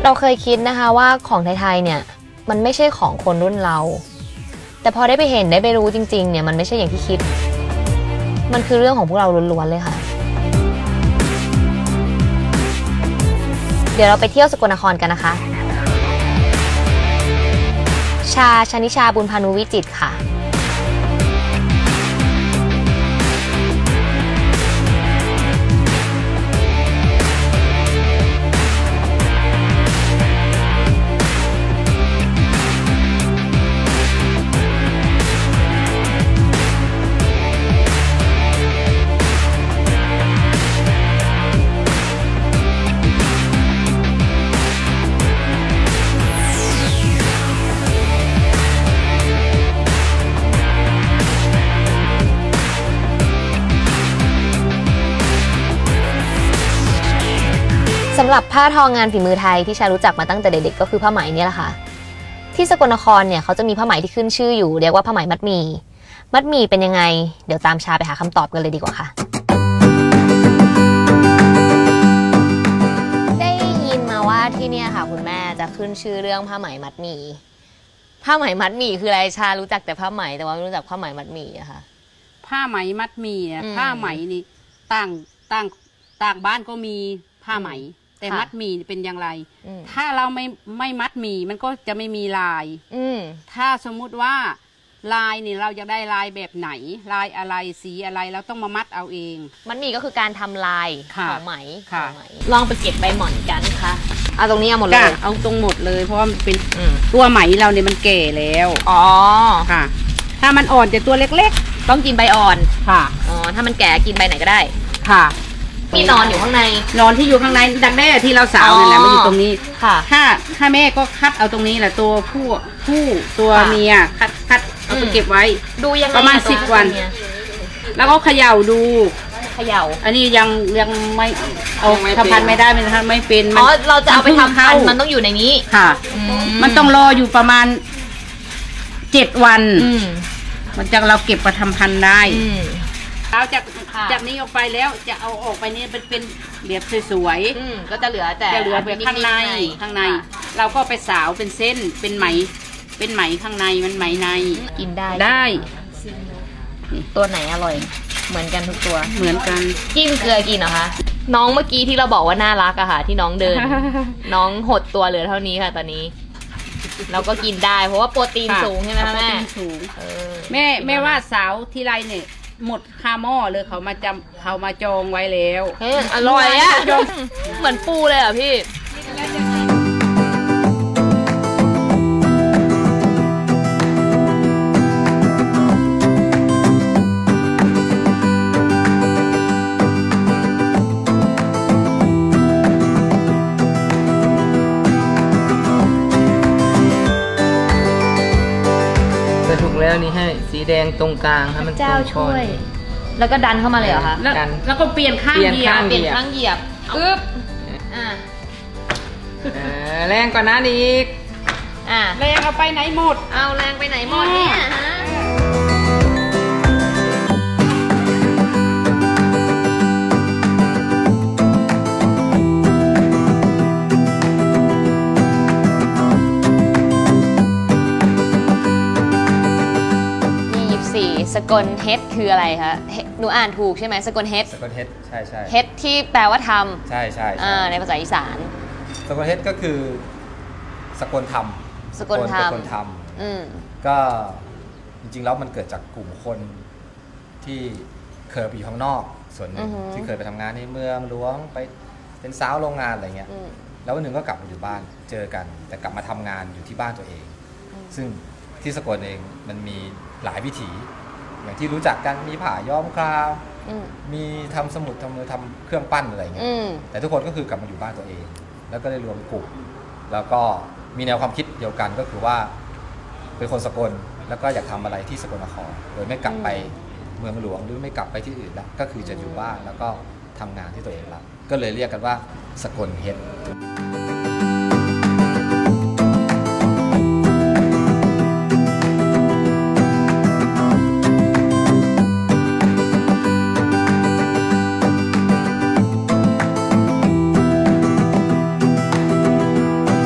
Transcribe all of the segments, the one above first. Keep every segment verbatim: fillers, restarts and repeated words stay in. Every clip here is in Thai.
เราเคยคิดนะคะว่าของไทยๆเนี่ยมันไม่ใช่ของคนรุ่นเราแต่พอได้ไปเห็นได้ไปรู้จริงๆเนี่ยมันไม่ใช่อย่างที่คิดมันคือเรื่องของพวกเราล้วนๆเลยค่ะเดี๋ยวเราไปเที่ยวสกลนครกันนะคะชาชนิชาบุญพานุวิจิตรค่ะสำหรับผ้าทองงานฝีมือไทยที่ชารู้จักมาตั้งแต่เด็กๆก็คือผ้าไหมเนี่ยแหละค่ะที่สกลนครเนี่ยเขาจะมีผ้าไหมที่ขึ้นชื่ออยู่เรียกว่าผ้าไหมมัดหมี่มัดหมี่เป็นยังไงเดี๋ยวตามชาไปหาคำตอบกันเลยดีกว่าค่ะได้ยินมาว่าที่เนี่ยค่ะคุณแม่จะขึ้นชื่อเรื่องผ้าไหมมัดหมี่ผ้าไหมมัดหมี่คืออะไรชารู้จักแต่ผ้าไหมแต่ว่าไม่รู้จักผ้าไหมมัดหมี่อะค่ะผ้าไหมมัดหมี่เนี่ยผ้าไหมนี่ต่างต่างต่างบ้านก็มีผ้าไหมแต่มัดหมี่เป็นอย่างไรถ้าเราไม่ไม่มัดหมี่มันก็จะไม่มีลายถ้าสมมุติว่าลายนี่เราจะได้ลายแบบไหนลายอะไรสีอะไรเราต้องมามัดเอาเองมัดหมี่ก็คือการทำลายของไหมลองไปเก็บใบหม่อนกันค่ะเอาตรงนี้เอาหมดเลยเอาตรงหมดเลยเพราะว่ามันเป็นตัวไหมเราเนี่ยมันแก่แล้วอ๋อค่ะถ้ามันอ่อนแต่ตัวเล็กๆต้องกินใบอ่อนค่ะอ๋อถ้ามันแก่กินใบไหนก็ได้ค่ะมีนอนอยู่ข้างในนอนที่อยู่ข้างในดักแด้ที่เราสาวนี่แหละมันอยู่ตรงนี้ค่ะถ้าถ้าแม่ก็คัดเอาตรงนี้แหละตัวผู้ผู้ตัวเมียคัดคัดเอาไปเก็บไว้ดูยังไงประมาณสิบวันแล้วก็เขย่าดูเขย่าอันนี้ยังยังไม่เอาทำพันไม่ได้มันทำไม่เป็นอ๋อเราจะเอาไปทำพันมันต้องอยู่ในนี้ค่ะมันต้องรออยู่ประมาณเจ็ดวันมันจะเราเก็บมาทำพันได้เราจากจากนี้ออกไปแล้วจะเอาออกไปนี่เป็นเป็นเรียบสวยๆก็จะเหลือแต่จะเหลือเป็นข้างในข้างในเราก็ไปสาวเป็นเส้นเป็นไหมเป็นไหมข้างในมันไหมในกินได้ได้ตัวไหนอร่อยเหมือนกันทุกตัวเหมือนกันจิ้มเกลือกินเหรอคะน้องเมื่อกี้ที่เราบอกว่าน่ารักอะค่ะที่น้องเดินน้องหดตัวเหลือเท่านี้ค่ะตอนนี้เราก็กินได้เพราะว่าโปรตีนสูงใช่ไหมแม่แม่แม่ว่าสาวที่ไรเนี่ยหมดคาหม้อเลยเขามาจำเขามาจองไว้แล้วเฮ้ยอร่อยอะเหมือนปูเลยอ่ะพี่ถูกแล้วนี่ให้สีแดงตรงกลางให้มันเจ้าช่วยแล้วก็ดันเข้ามาเลยเหรอคะแล้วก็เปลี่ยนข้างเหยียบเปลี่ยนข้างเหยียบอึ๊บอ่าแรงกว่านั้นอีกอ่าแรงเอาไปไหนหมดเอาแรงไปไหนหมดเนี่ยฮะสกลเฮดคืออะไรคะหนูอ่านถูกใช่ไหมสกลเฮดสกลเฮดใช่ใช่เฮดที่แปลว่าทำใช่ใช่ในภาษาอีสานสกลเฮดก็คือสกลธรรมสกลธรรมสกลธรรมก็จริงๆแล้วมันเกิดจากกลุ่มคนที่เคยไปอยู่ข้างนอกส่วนหนึ่งที่เคยไปทำงานในเมืองหลวงไปเป็นสาวโรงงานอะไรเงี้ยแล้ววันหนึ่งก็กลับมาอยู่บ้านเจอกันแต่กลับมาทำงานอยู่ที่บ้านตัวเองซึ่งที่สกลเองมันมีหลายวิถีอย่างที่รู้จักกันมีผ่าย้อมคราวมีทำสมุดทำมือทำเครื่องปั้นอะไรเงี้ยแต่ทุกคนก็คือกลับมาอยู่บ้านตัวเองแล้วก็ได้รวมกลุ่มแล้วก็มีแนวความคิดเดียวกันก็คือว่าเป็นคนสกลแล้วก็อยากทำอะไรที่สกลนครโดยไม่กลับไปเมืองหลวงหรือไม่กลับไปที่อื่นแล้วก็คือจะอยู่บ้านแล้วก็ทำงานที่ตัวเองละก็เลยเรียกกันว่าสกลเฮดค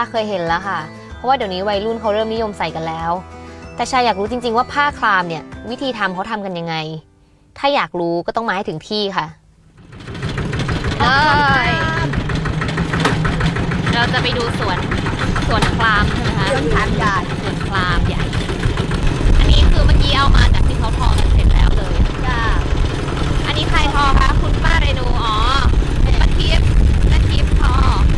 เคยเห็นแล้วค่ะเพราะว่าเดี๋ยวนี้วัยรุ่นเขาเริ่มนิยมใส่กันแล้วแต่ชาอยากรู้จริงๆว่าผ้าคลามเนี่ยวิธีทำเขาทำกันยังไงถ้าอยากรู้ก็ต้องมาให้ถึงที่ค่ะเราจะไปดูสวนสวนคลามใช่ไหมคะสวนคลามใหญ่สวนคลามใหญ่อันนี้คือเมื่อกี้เอามาจากที่เขาทอกันเสร็จแล้วเลยจ้าอันนี้ใครทอคะคุณป้าเรนูอ๋อป้าทิพย์ป้าทิพย์ทอ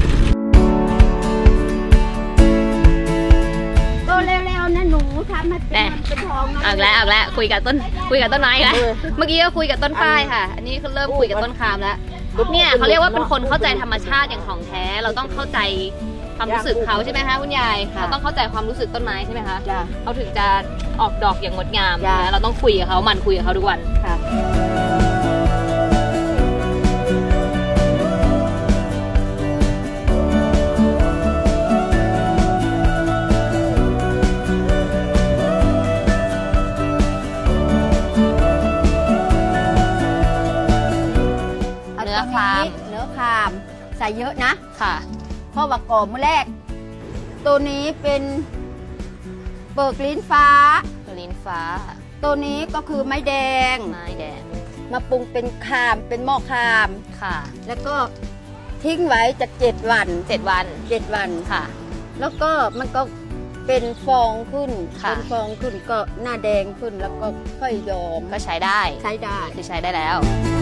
โตเร็วๆนะหนูทำมาเป็นเป็นทองนะเอาแล้วเอาแล้วคุยกับต้นคุยกับต้นไม้แล้วเมื่อกี้ก็คุยกับต้นฝ้ายค่ะอันนี้คือเริ่มคุยกับต้นคลามแล้วเนี่ยเขาเรียกว่าเป็นคนเข้าใจธรรมชาติอย่างของแท้เราต้องเข้าใจความรู้สึกเขาใช่ไหมคะคุณยายเราต้องเข้าใจความรู้สึกต้นไม้ใช่ไหมคะเขาถึงจะออกดอกอย่างงดงามนะเราต้องคุยกับเขามันคุยกับเขาทุกวันค่ะเนื้อคลามเนื้อคลามใส่เยอะนะค่ะเพราะว่าก่อนมื้อแรกตัวนี้เป็นเบิกลิ้นฟ้าลิ้นฟ้าตัวนี้ก็คือไม้แดงไม้แดงมาปรุงเป็นคลามเป็นหม้อคลามค่ะแล้วก็ทิ้งไว้จากเจ็ดวันเจ็ดวันเจ็ดวันค่ะแล้วก็มันก็เป็นฟองขึ้นเป็นฟองขึ้นก็หน้าแดงขึ้นแล้วก็ค่อยยอมก็ใช้ได้ใช้ได้คือใช้ได้แล้ว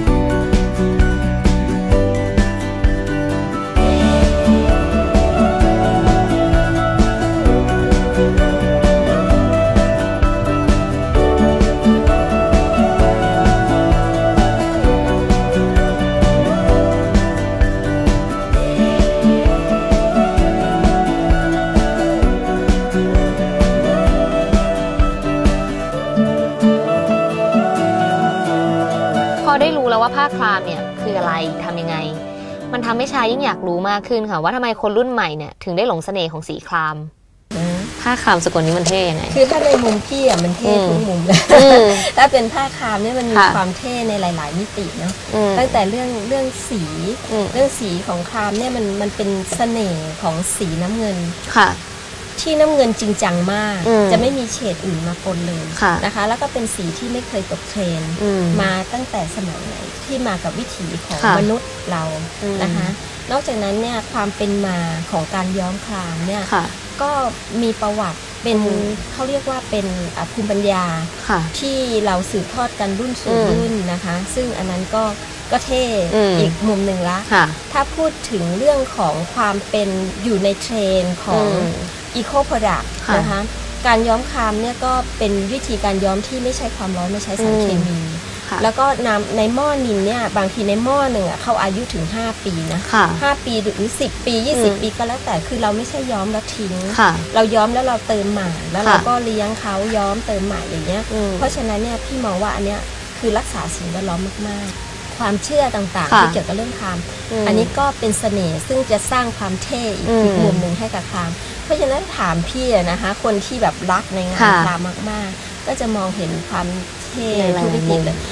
ได้รู้แล้วว่าผ้าคลามเนี่ยคืออะไรทำยังไงมันทำให้ชายิ่งอยากรู้มากขึ้นค่ะว่าทำไมคนรุ่นใหม่เนี่ยถึงได้หลงเสน่ห์ของสีคลามผ้าคลามสกลนี้มันเท่ยังไงคือถ้าในมุมพี่อ่ะมันเท่ทุกมุมเลยถ้าเป็นผ้าคลามเนี่ยมันมีความเท่ในหลายๆมิติเนาะตั้งแต่เรื่องเรื่องสีเรื่องสีของคลามเนี่ยมันมันเป็นเสน่ห์ของสีน้ำเงินค่ะที่น้ำเงินจริงจังมากจะไม่มีเฉดอื่นมาปนเลยนะคะแล้วก็เป็นสีที่ไม่เคยตกเทรนมาตั้งแต่สมัยไหนที่มากับวิถีของมนุษย์เรานะคะนอกจากนั้นเนี่ยความเป็นมาของการย้อมคลามเนี่ยก็มีประวัติเป็นเขาเรียกว่าเป็นภูมิปัญญาที่เราสืบทอดกันรุ่นสู่รุ่นนะคะซึ่งอันนั้นก็ก็เท่อีกมุมหนึ่งละถ้าพูดถึงเรื่องของความเป็นอยู่ในเทรนของอีโคโปรดักต์นะคะการย้อมคลามเนี่ยก็เป็นวิธีการย้อมที่ไม่ใช้ความร้อนไม่ใช้สารเคมีแล้วก็นำในหม้อนินเนี่ยบางทีในหม้อหนึ่งอ่ะเขาอายุถึงห้าปีนะห้าปีหรือสิบปียี่สิบปีก็แล้วแต่คือเราไม่ใช่ย้อมแล้วทิ้งเราย้อมแล้วเราเติมใหม่แล้วเราก็เลี้ยงเขาย้อมเติมใหม่อย่างเงี้ยเพราะฉะนั้นเนี่ยพี่มองว่าอันเนี้ยคือรักษาสิ่งแวดล้อมมากๆความเชื่อต่างๆที่เกี่ยวกับเรื่องคลามอันนี้ก็เป็นเสน่ห์ซึ่งจะสร้างความเท่อีกมุมหนึ่งให้กับคลามเพราะฉะนั้นถามพี่นะคะคนที่แบบรักในงานคลามมากๆก็จะมองเห็นความเท่ทุกมิติเลย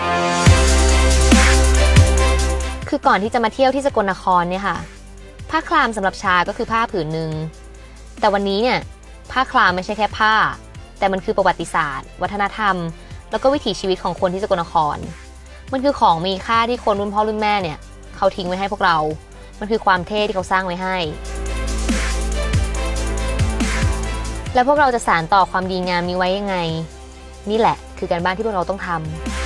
คือก่อนที่จะมาเที่ยวที่สกลนครเนี่ยค่ะผ้าคลามสำหรับชาก็คือผ้าผืนหนึ่งแต่วันนี้เนี่ยผ้าคลามไม่ใช่แค่ผ้าแต่มันคือประวัติศาสตร์วัฒนธรรมแล้วก็วิถีชีวิตของคนที่สกลนครมันคือของมีค่าที่คนรุ่นพ่อรุ่นแม่เนี่ยเขาทิ้งไว้ให้พวกเรามันคือความเท่ที่เขาสร้างไว้ให้แล้วพวกเราจะสานต่อความดีงามนี้ไว้ยังไงนี่แหละคือการบ้านที่พวกเราต้องทำ